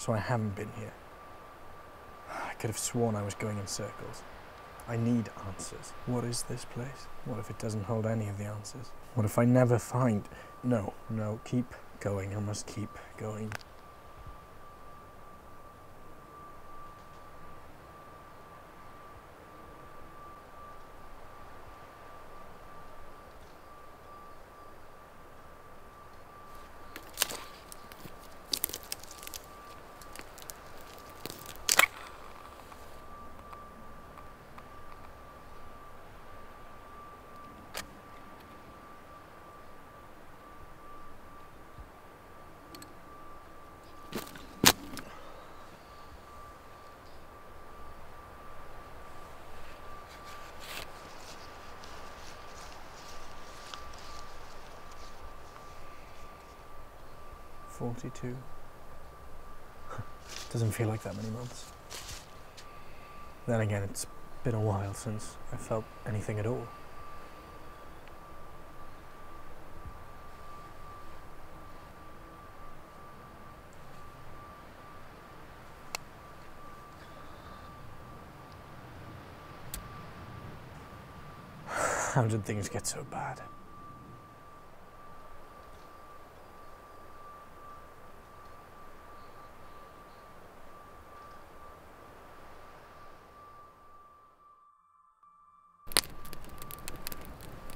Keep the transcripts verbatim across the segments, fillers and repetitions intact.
so I haven't been here. I could have sworn I was going in circles. I need answers. What is this place? What if it doesn't hold any of the answers? What if I never find... No, no, keep going. I must keep going. forty-two. Doesn't feel like that many months. Then again, it's been a while since I felt anything at all. How did things get so bad?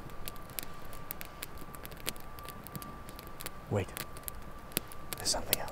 Wait, there's something else.